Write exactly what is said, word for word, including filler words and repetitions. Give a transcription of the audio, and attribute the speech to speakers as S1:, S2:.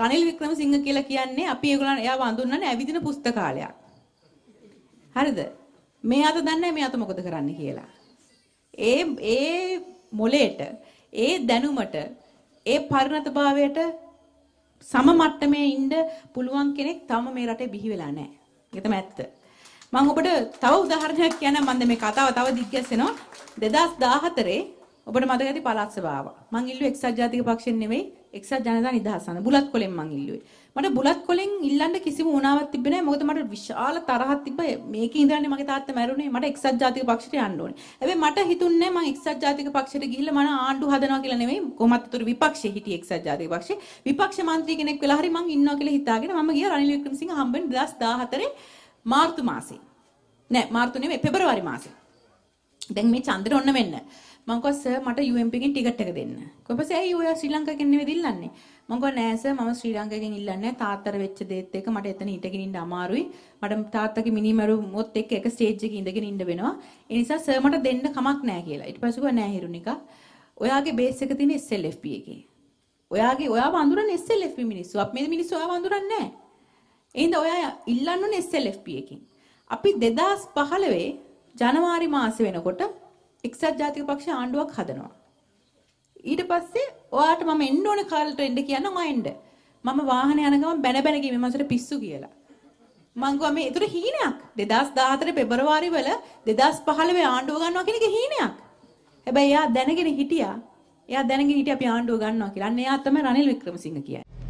S1: රනිල් වික්‍රමසිංහ කියලා කියන්නේ අපි ඒගොල්ලන් එයාව අඳුන්වන්නේ ඇවිදින පුස්තකාලයක්. හරිද? මේ අත දන්නේ මේ අත මොකද කරන්න කියලා. ඒ ඒ මොලේට, ඒ දැනුමට, ඒ පරිණතභාවයට සම මට්ටමේ ඉන්න පුළුවන් කෙනෙක් තවම මේ රටේ බිහි වෙලා නැහැ. ඒක තමයි ඇත්ත. මම ඔබට තව උදාහරණයක් කියන්නම්. මම මේ කතාව තව දිග්ගැස්සෙනවා. දෙදාස් දාහතරේ ඔබට මතක ඇති පළාත් සභාව. මං ඉල්ලුවේ එක්සත් ජාතික පක්ෂෙන් නෙවෙයි එක්සත් ජනතා නිදහස් සඳ බුලත් කොලෙන් මං ඉල්ලුවේ. මට බුලත් කොලෙන් ඉල්ලන්න කිසිම උනාවක් තිබ්බේ නැහැ. මොකද මට විශාල තරහක් තිබ්බා. මේකේ ඉඳන්නේ මගේ තාත්තා මැරුණේ. මට එක්සත් ජාතික පක්ෂයට යන්න ඕනේ. හැබැයි මට හිතුන්නේ මං එක්සත් ජාතික පක්ෂයට ගිහිල්ලා මම ආණ්ඩු හදනවා කියලා නෙවෙයි. කොහොමත් උතුරු විපක්ෂයේ හිටියේ එක්සත් ජාතික පක්ෂේ. විපක්ෂ මන්ත්‍රී කෙනෙක් වෙලා හරි මං ඉන්නවා කියලා හිතාගෙන මම ගියා රනිල් වික්‍රමසිංහ හම්බෙන්න දෙදාස් දාහතරේ මාර්තු මාසේ. නෑ මාර්තු නෙවෙයි පෙබරවාරි මාසේ. දැන් මේ චන්ද්‍ර ඔන්න වෙන්න. මම කිව්වා සර් මට යූ එම් පී එකෙන් ටිකට් එක දෙන්න. කොහොමද ඇයි ඔයා ශ්‍රී ලංකාවකින් නෙවෙයි ඉල්ලන්නේ? මම කිව්වා නෑ සර් මම ශ්‍රී ලංකාවකින් ඉල්ලන්නේ තාත්තට වෙච්ච දේත් එක මට එතන හිටගෙන ඉන්න අමාරුයි. මට තාත්තගේ මිනිමරුමොත් එක්ක එක ස්ටේජ් එකේ ඉඳගෙන ඉන්න වෙනවා. ඒ නිසා සර් මට දෙන්න කමක් නෑ කියලා. ඊට පස්සේ කිව්වා නෑ හිරුනිකා. ඔයාගේ බේස් එක තියෙන එස් එල් එෆ් පී එකේ. ඔයාගේ ඔයාව අඳුරන්නේ එස් එල් එෆ් පී මිනිස්සු. අපි මේ මිනිස්සු ඔයාව අඳුරන්නේ නෑ. ඒ හින්දා ඔයා ඉල්ලන්න ඕනේ එස් එල් එෆ් පී එකෙන්. අපි දෙදාස් පහළොව ජනවාරි මාසේ වෙනකොට එක්සත් ජාතික පක්ෂ ආණ්ඩුවක් හදනවා. ඊට පස්සේ ඔයාට මම එන්න ඕනේ කාලෙට එන්න කියනවා මම එන්න. මම වාහනේ යන ගමන් බැන බැන ගියේ මම පිස්සු කියලා. මං ගියා මේ ඒතර හීනයක්. දෙදාස් දාහතරේ පෙබරවාරි වල දෙදාස් පහළොව ආණ්ඩුව ගන්නවා කියන එක හීනයක්. හැබැයි එයා දැනගෙන හිටියා. එයා දැනගෙන හිටියා අපි ආණ්ඩුව ගන්නවා කියලා. අන්න එයා තමයි රනිල් වික්‍රමසිංහ කියන්නේ.